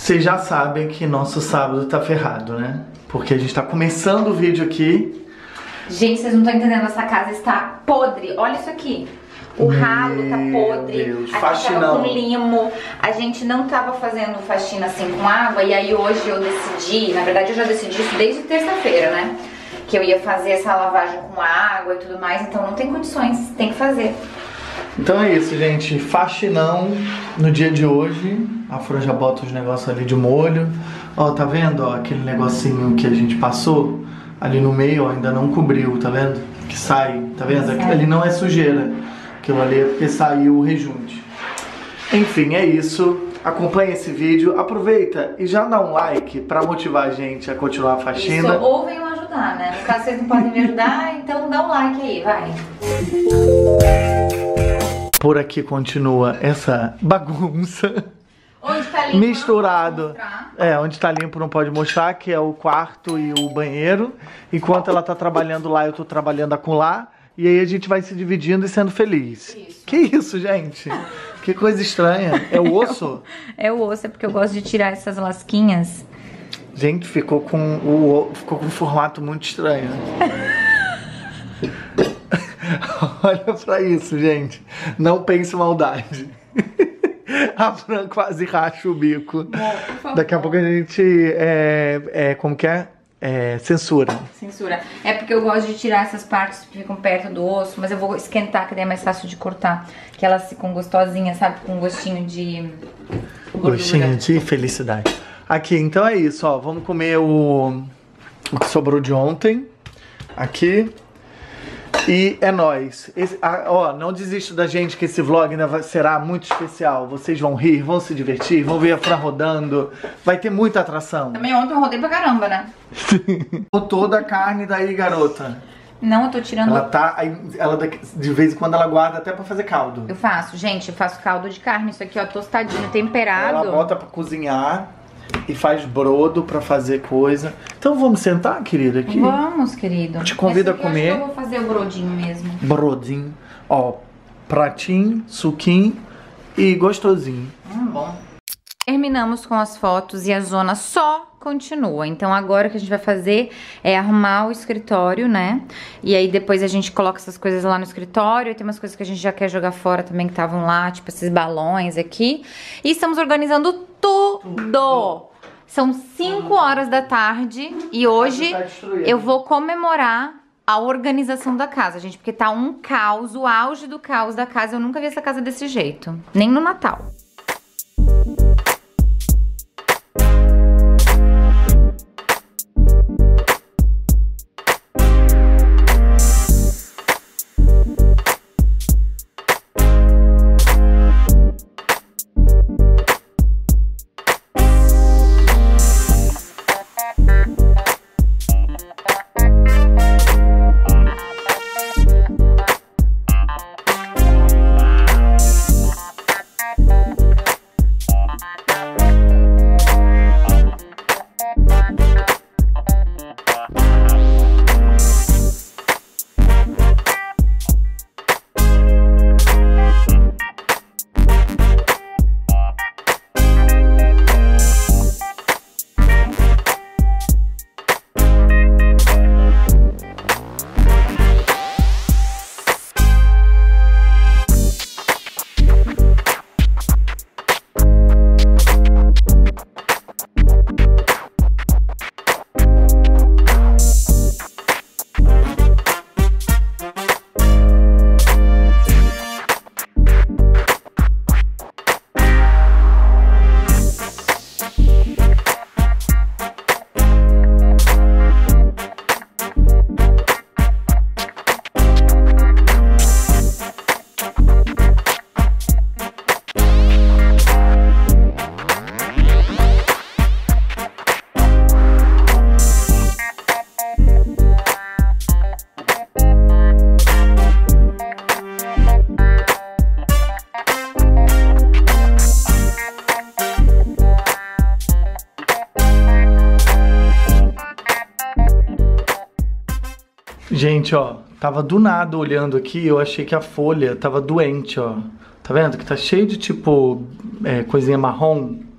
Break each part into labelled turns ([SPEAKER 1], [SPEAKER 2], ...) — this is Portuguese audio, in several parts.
[SPEAKER 1] Vocês já sabem que nosso sábado tá ferrado, né? Porque a gente tá começando o vídeo aqui.
[SPEAKER 2] Gente, vocês não estão entendendo, essa casa está podre. Olha isso aqui. O ralo tá podre.
[SPEAKER 1] Deus,
[SPEAKER 2] aqui tava com limo. A gente não tava fazendo faxina assim com água. E aí hoje eu decidi, na verdade eu já decidi isso desde terça-feira, né? Que eu ia fazer essa lavagem com água e tudo mais. Então não tem condições, tem que fazer.
[SPEAKER 1] Então é isso, gente. Faxinão no dia de hoje. A Fran já bota os negócios ali de molho. Ó, tá vendo? Ó, aquele negocinho que a gente passou ali no meio, ó, ainda não cobriu, tá vendo? Que sai, tá vendo? Aquilo ali não é sujeira. Aquilo ali é porque saiu o rejunte. Enfim, é isso. Acompanha esse vídeo, aproveita e já dá um like pra motivar a gente a continuar a faxina.
[SPEAKER 2] Isso, ou venham ajudar, né? No caso vocês não podem me ajudar, então dá um like aí, vai.
[SPEAKER 1] Por aqui continua essa bagunça.
[SPEAKER 2] Onde tá limpo,
[SPEAKER 1] misturado. Onde tá limpo não pode mostrar, que é o quarto e o banheiro. Enquanto ela tá trabalhando lá, eu tô trabalhando acolá. E aí a gente vai se dividindo e sendo feliz. Isso. Que isso, gente? Que coisa estranha. É o osso?
[SPEAKER 2] É o osso, é porque eu gosto de tirar essas lasquinhas.
[SPEAKER 1] Gente, ficou com um formato muito estranho. Olha pra isso, gente. Não pense maldade. A Fran quase racha o bico. Daqui a pouco a gente como que é? Censura.
[SPEAKER 2] Censura. É porque eu gosto de tirar essas partes que ficam perto do osso, mas eu vou esquentar, que daí é mais fácil de cortar. Que elas ficam gostosinhas, sabe? Com gostinho de gordura.
[SPEAKER 1] Gostinho de felicidade. Aqui, então é isso, ó. Vamos comer o que sobrou de ontem. Aqui. E é nóis. Ó, não desista da gente, que esse vlog ainda será muito especial. Vocês vão rir, vão se divertir, vão ver a Fran rodando. Vai ter muita atração.
[SPEAKER 2] Também ontem eu rodei pra caramba, né?
[SPEAKER 1] Toda a carne daí, garota.
[SPEAKER 2] Não, eu tô tirando...
[SPEAKER 1] Ela de vez em quando ela guarda até pra fazer caldo.
[SPEAKER 2] Eu faço, gente, eu faço caldo de carne. Isso aqui, ó, tostadinho, temperado.
[SPEAKER 1] Ela bota pra cozinhar e faz brodo pra fazer coisa. Então vamos sentar, querida, aqui?
[SPEAKER 2] Vamos, querido.
[SPEAKER 1] Te convido a comer.
[SPEAKER 2] Eu acho que eu vou fazer o brodinho mesmo.
[SPEAKER 1] Brodinho. Ó, pratinho, suquinho e gostosinho.
[SPEAKER 2] Bom. Terminamos com as fotos e a zona só continua. Então agora o que a gente vai fazer é arrumar o escritório, né? E aí depois a gente coloca essas coisas lá no escritório. E tem umas coisas que a gente já quer jogar fora também, que estavam lá, tipo esses balões aqui. E estamos organizando tudo. São 5 horas da tarde e hoje eu vou comemorar a organização da casa, gente. Porque tá um caos, o auge do caos da casa. Eu nunca vi essa casa desse jeito, nem no Natal.
[SPEAKER 1] Gente, ó, tava do nada olhando aqui, eu achei que a folha tava doente, ó. Tá vendo? Que tá cheio de, tipo, coisinha marrom.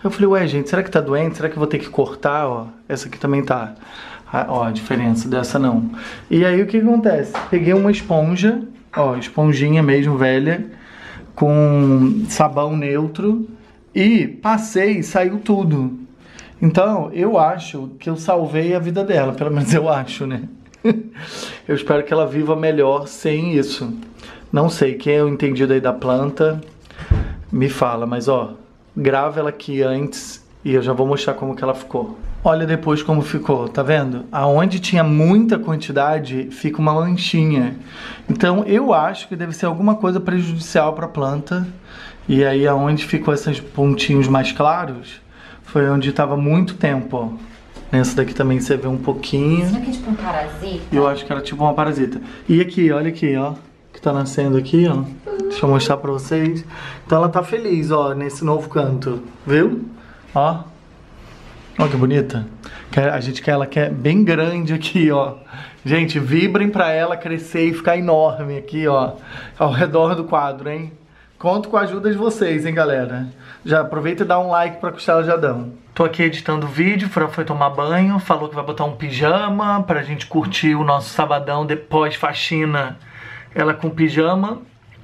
[SPEAKER 1] Eu falei, ué, gente, será que tá doente? Será que eu vou ter que cortar, ó? Essa aqui também tá. Ó, a diferença dessa não. E aí o que acontece? Peguei uma esponja, ó, esponjinha mesmo, velha, com sabão neutro e passei e saiu tudo. Então, eu acho que eu salvei a vida dela, pelo menos eu acho, né? Eu espero que ela viva melhor sem isso. Não sei, quem é o entendido aí da planta, me fala, mas ó, grava ela aqui antes e eu já vou mostrar como que ela ficou. Olha depois como ficou, tá vendo? Aonde tinha muita quantidade, fica uma manchinha. Então eu acho que deve ser alguma coisa prejudicial para a planta. E aí aonde ficou esses pontinhos mais claros, foi onde estava muito tempo, ó. Nessa daqui também você vê um pouquinho.
[SPEAKER 2] Será que é tipo um parasita?
[SPEAKER 1] Eu acho que era tipo uma parasita. E aqui, olha aqui, ó. Que tá nascendo aqui, ó. Deixa eu mostrar pra vocês. Então ela tá feliz, ó, nesse novo canto. Viu? Ó. Ó que bonita. A gente quer ela bem grande aqui, ó. Gente, vibrem pra ela crescer e ficar enorme aqui, ó. Ao redor do quadro, hein? Conto com a ajuda de vocês, hein, galera. Já aproveita e dá um like pra Costela de Adão. Tô aqui editando o vídeo, Fran foi tomar banho, falou que vai botar um pijama pra gente curtir o nosso sabadão depois faxina. Ela com pijama.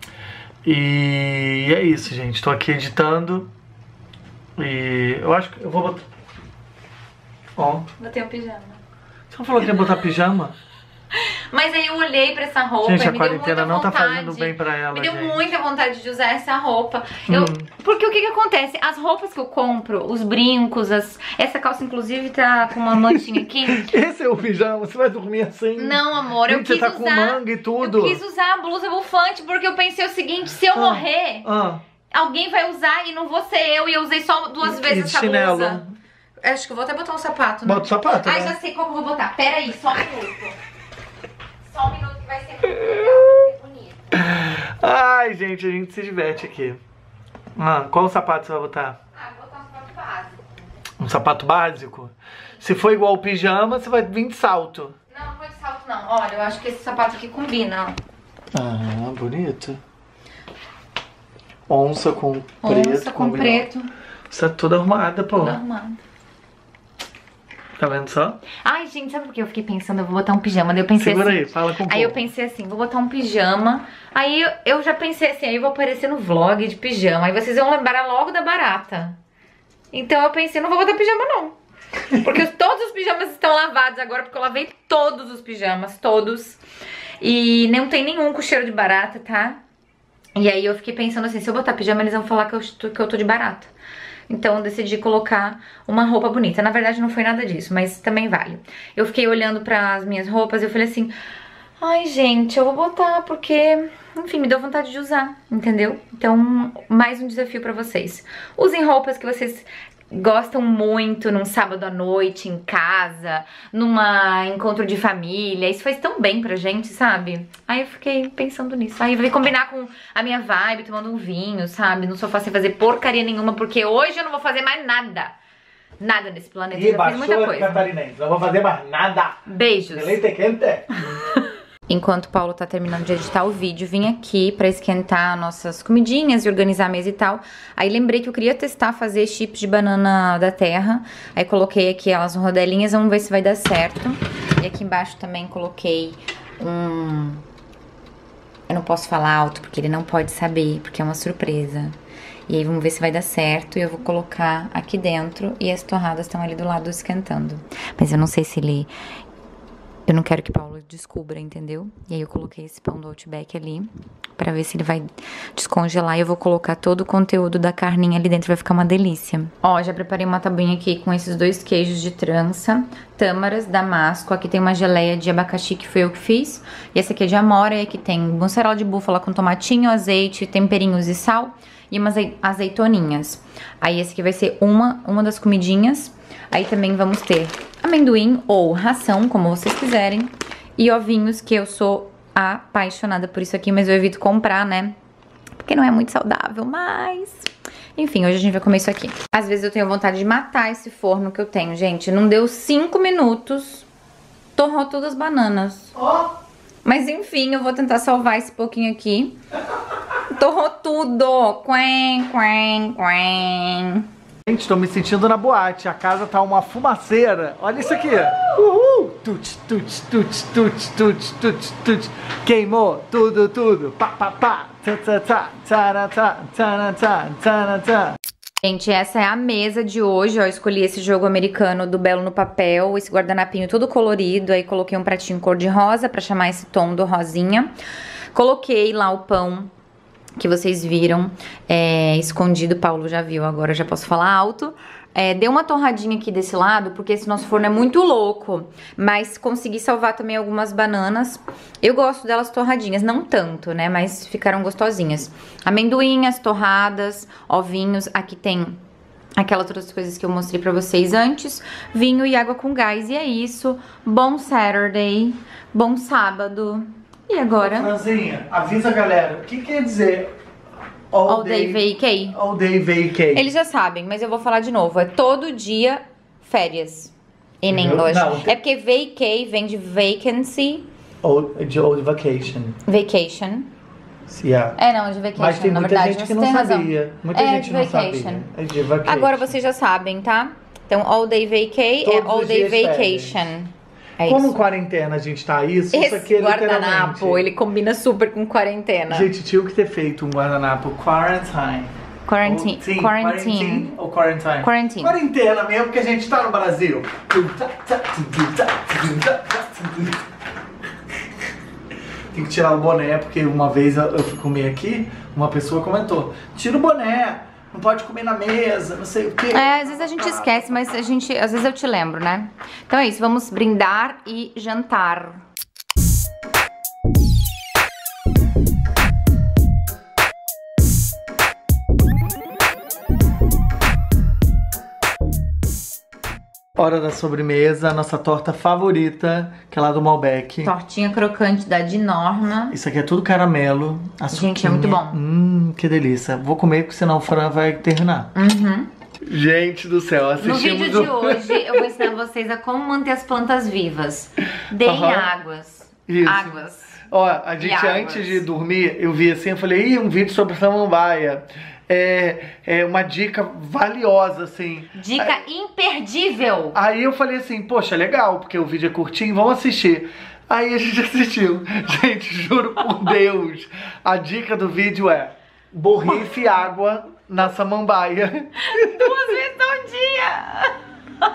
[SPEAKER 1] E é isso, gente. Tô aqui editando. E eu acho que eu vou botar... Ó.
[SPEAKER 2] Botei um pijama.
[SPEAKER 1] Você não falou que ia botar pijama?
[SPEAKER 2] Mas aí eu olhei pra essa roupa
[SPEAKER 1] Gente,
[SPEAKER 2] e
[SPEAKER 1] a
[SPEAKER 2] me deu
[SPEAKER 1] quarentena
[SPEAKER 2] muita
[SPEAKER 1] não tá
[SPEAKER 2] vontade,
[SPEAKER 1] fazendo bem pra ela,
[SPEAKER 2] me deu
[SPEAKER 1] gente.
[SPEAKER 2] muita vontade de usar essa roupa. Porque o que acontece? As roupas que eu compro, os brincos, essa calça inclusive tá com uma manchinha aqui.
[SPEAKER 1] Esse é o pijama? Você vai dormir assim?
[SPEAKER 2] Não, amor, eu
[SPEAKER 1] Gente,
[SPEAKER 2] quis
[SPEAKER 1] você tá
[SPEAKER 2] usar...
[SPEAKER 1] com manga e tudo.
[SPEAKER 2] Eu quis usar a blusa bufante porque eu pensei o seguinte, se eu morrer, alguém vai usar e não vou ser eu. E eu usei só 2 vezes essa
[SPEAKER 1] chinelo.
[SPEAKER 2] blusa. Acho que eu vou até botar um sapato, né?
[SPEAKER 1] Bota o sapato,
[SPEAKER 2] Ai,
[SPEAKER 1] né?
[SPEAKER 2] já sei qual que eu vou botar. Pera aí, só um minuto. Só um minuto que vai ser muito legal, vai ser bonito.
[SPEAKER 1] Ai, gente, a gente se diverte aqui. Qual sapato você vai botar?
[SPEAKER 2] Vou botar um sapato básico.
[SPEAKER 1] Um sapato básico? Se for igual o pijama, você vai vir de salto.
[SPEAKER 2] Não, não vou de salto não. Olha, eu acho que esse sapato aqui combina, ó.
[SPEAKER 1] Bonito. Onça com preto.
[SPEAKER 2] Onça com preto.
[SPEAKER 1] Você tá toda arrumada, pô.
[SPEAKER 2] Toda arrumada.
[SPEAKER 1] Tá vendo só?
[SPEAKER 2] Ai, gente, sabe por que eu fiquei pensando? Eu vou botar um pijama. Daí eu pensei
[SPEAKER 1] Segura
[SPEAKER 2] assim.
[SPEAKER 1] aí, fala com o
[SPEAKER 2] Aí eu
[SPEAKER 1] povo.
[SPEAKER 2] pensei assim, vou botar um pijama. Aí eu já pensei assim, aí eu vou aparecer no vlog de pijama. Aí vocês vão lembrar logo da barata. Então eu pensei, não vou botar pijama não. Porque todos os pijamas estão lavados agora, porque eu lavei todos os pijamas, todos. E não tem nenhum com cheiro de barata, tá? E aí eu fiquei pensando assim, se eu botar pijama eles vão falar que eu tô de barata. Então eu decidi colocar uma roupa bonita. Na verdade não foi nada disso, mas também vale. Eu fiquei olhando para as minhas roupas e eu falei assim, ai gente, eu vou botar porque, enfim, me deu vontade de usar, entendeu? Então, mais um desafio pra vocês. Usem roupas que vocês gostam muito num sábado à noite, em casa, numa encontro de família. Isso faz tão bem pra gente, sabe? Aí eu fiquei pensando nisso. Aí vai combinar com a minha vibe, tomando um vinho, sabe? No sofá sem fazer porcaria nenhuma, porque hoje eu não vou fazer mais nada. Nada nesse planeta, eu já fiz muita coisa.
[SPEAKER 1] Catarinense, não vou fazer mais nada.
[SPEAKER 2] Beijos.
[SPEAKER 1] Leite quente.
[SPEAKER 2] Enquanto o Paulo tá terminando de editar o vídeo, vim aqui pra esquentar nossas comidinhas e organizar a mesa e tal. Aí lembrei que eu queria testar fazer chips de banana da terra. Aí coloquei aqui elas rodelinhas, vamos ver se vai dar certo. E aqui embaixo também coloquei eu não posso falar alto porque ele não pode saber, porque é uma surpresa. E aí vamos ver se vai dar certo e eu vou colocar aqui dentro e as torradas estão ali do lado esquentando. Mas eu não sei se ele... Eu não quero que Paulo descubra, entendeu? E aí eu coloquei esse pão do Outback ali pra ver se ele vai descongelar. E eu vou colocar todo o conteúdo da carninha ali dentro, vai ficar uma delícia. Ó, já preparei uma tabuinha aqui com esses 2 queijos de trança, tâmaras, damasco. Aqui tem uma geleia de abacaxi que foi eu que fiz. E essa aqui é de amora, e aqui tem mussarela de búfala com tomatinho, azeite, temperinhos e sal. E umas azeitoninhas. Aí esse aqui vai ser uma das comidinhas. Aí também vamos ter amendoim ou ração, como vocês quiserem. E ovinhos, que eu sou apaixonada por isso aqui, mas eu evito comprar, né? Porque não é muito saudável, mas... Enfim, hoje a gente vai comer isso aqui. Às vezes eu tenho vontade de matar esse forno que eu tenho, gente. Não deu 5 minutos, torrou todas as bananas. Mas enfim, eu vou tentar salvar esse pouquinho aqui. Torrou tudo. Quen, quen, quen.
[SPEAKER 1] Gente, tô me sentindo na boate. A casa tá uma fumaceira. Olha isso aqui. Uhul. Tut, tut, tut, tut, tut, tut, tut. Queimou tudo, tudo. Pá, pá, pá. Tã, tã, tã, tã, tã, tã, tã, tã, tã.
[SPEAKER 2] Gente, essa é a mesa de hoje, ó. Eu escolhi esse jogo americano do Belo no Papel, esse guardanapinho todo colorido. Aí coloquei um pratinho cor-de-rosa pra chamar esse tom do rosinha. Coloquei lá o pão que vocês viram, escondido. Paulo já viu, agora eu já posso falar alto. Deu uma torradinha aqui desse lado, porque esse nosso forno é muito louco. Mas consegui salvar também algumas bananas. Eu gosto delas torradinhas, não tanto, né? Mas ficaram gostosinhas. Amendoinhas torradas, ovinhos. Aqui tem aquelas outras coisas que eu mostrei pra vocês antes. Vinho e água com gás. E é isso. Bom Saturday. Bom sábado. E agora?
[SPEAKER 1] Franzinha, avisa a galera. O que quer dizer
[SPEAKER 2] All day vacay?
[SPEAKER 1] All day vacay.
[SPEAKER 2] Eles já sabem, mas eu vou falar de novo. É todo dia férias. In English.
[SPEAKER 1] Não,
[SPEAKER 2] É porque vacay vem de vacancy.
[SPEAKER 1] De old vacation.
[SPEAKER 2] Vacation.
[SPEAKER 1] Yeah.
[SPEAKER 2] Não, de vacation,
[SPEAKER 1] Mas tem
[SPEAKER 2] na
[SPEAKER 1] muita
[SPEAKER 2] verdade.
[SPEAKER 1] gente que
[SPEAKER 2] você
[SPEAKER 1] não
[SPEAKER 2] tem razão.
[SPEAKER 1] sabia. Muita gente
[SPEAKER 2] de
[SPEAKER 1] não
[SPEAKER 2] vacation.
[SPEAKER 1] sabia. É de vacation.
[SPEAKER 2] Agora vocês já sabem, tá? Então, all day vacay
[SPEAKER 1] Todos
[SPEAKER 2] é all
[SPEAKER 1] os
[SPEAKER 2] day
[SPEAKER 1] dias
[SPEAKER 2] vacation. É
[SPEAKER 1] Como
[SPEAKER 2] isso.
[SPEAKER 1] quarentena a gente tá isso
[SPEAKER 2] Esse
[SPEAKER 1] aqui é
[SPEAKER 2] guardanapo,
[SPEAKER 1] literalmente...
[SPEAKER 2] ele combina super com quarentena.
[SPEAKER 1] Gente, tinha que ter feito um guardanapo quarantine.
[SPEAKER 2] Quarantine.
[SPEAKER 1] Quarantine ou quarantine?
[SPEAKER 2] Quarantine.
[SPEAKER 1] Quarentena mesmo, porque a gente tá no Brasil. Tem que tirar o boné, porque uma vez eu fui comer aqui, uma pessoa comentou: tira o boné, não pode comer na mesa, não sei o quê.
[SPEAKER 2] Às vezes a gente esquece, mas às vezes eu te lembro, né? Então é isso, vamos brindar e jantar.
[SPEAKER 1] Hora da sobremesa, a nossa torta favorita, que é lá do Malbec.
[SPEAKER 2] Tortinha crocante da Dinorma.
[SPEAKER 1] Isso aqui é tudo caramelo.
[SPEAKER 2] Gente, é muito bom.
[SPEAKER 1] Que delícia. Vou comer, porque senão o Fran vai terminar. Gente do céu, assistimos...
[SPEAKER 2] No vídeo de hoje, eu vou ensinar vocês a como manter as plantas vivas. Deem águas.
[SPEAKER 1] Isso.
[SPEAKER 2] Águas.
[SPEAKER 1] Ó, a gente antes de dormir, eu vi assim, eu falei, um vídeo sobre samambaia. É uma dica valiosa, assim.
[SPEAKER 2] Dica imperdível.
[SPEAKER 1] Aí eu falei assim, poxa, legal, porque o vídeo é curtinho, vamos assistir. Aí a gente assistiu. Gente, juro por Deus, a dica do vídeo é: borrife água na samambaia.
[SPEAKER 2] 2 vezes ao dia.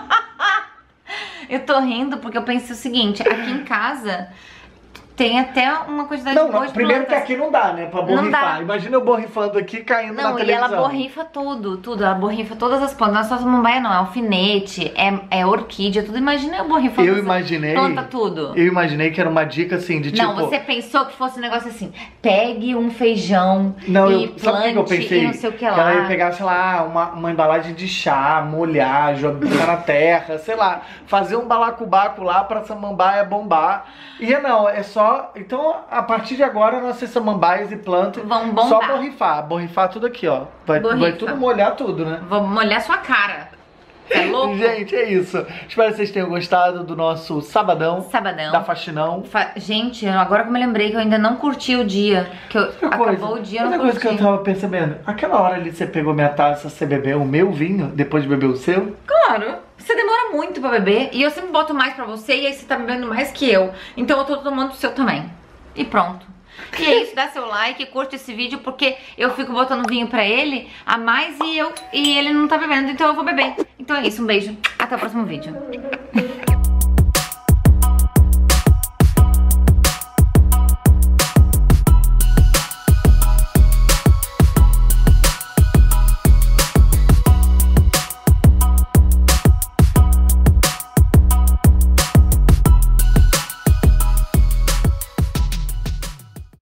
[SPEAKER 2] Eu tô rindo porque eu pensei o seguinte, aqui em casa tem até uma quantidade boa de
[SPEAKER 1] primeiro
[SPEAKER 2] plantas.
[SPEAKER 1] que aqui não dá, né, pra borrifar. Imagina eu borrifando aqui, caindo na televisão.
[SPEAKER 2] Não, e ela borrifa tudo. Ela borrifa todas as plantas. Não é só samambaia, não. É alfinete, é orquídea, tudo. Imagina eu borrifando planta tudo.
[SPEAKER 1] Eu imaginei que era uma dica assim, de tipo...
[SPEAKER 2] Não, você pensou que fosse um negócio assim, pegue um feijão plante
[SPEAKER 1] sabe o que eu pensei?
[SPEAKER 2] e não sei o que lá.
[SPEAKER 1] Que ela ia pegar, sei lá, uma embalagem de chá, molhar, jogar na terra, sei lá. Fazer um balacobaco lá pra samambaia bombar. E não, é só... Então, a partir de agora, nossas samambaias e plantas
[SPEAKER 2] vão bombar.
[SPEAKER 1] Só borrifar tudo aqui, ó. Vai tudo molhar tudo, né?
[SPEAKER 2] Vou molhar sua cara. É louco?
[SPEAKER 1] Gente, é isso. Espero que vocês tenham gostado do nosso sabadão. Da faxinão.
[SPEAKER 2] Gente, agora que eu me lembrei que eu ainda não curti o dia. Acabou o dia, eu não curti.
[SPEAKER 1] Outra coisa que eu tava percebendo. Aquela hora ali você pegou minha taça, você bebeu o meu vinho, depois de beber o seu?
[SPEAKER 2] Claro. Você demora muito pra beber e eu sempre boto mais pra você e aí você tá bebendo mais que eu. Então eu tô tomando o seu também. E pronto. E é isso, dá seu like, curte esse vídeo porque eu fico botando vinho pra ele a mais e ele não tá bebendo, então eu vou beber. Então é isso, um beijo. Até o próximo vídeo.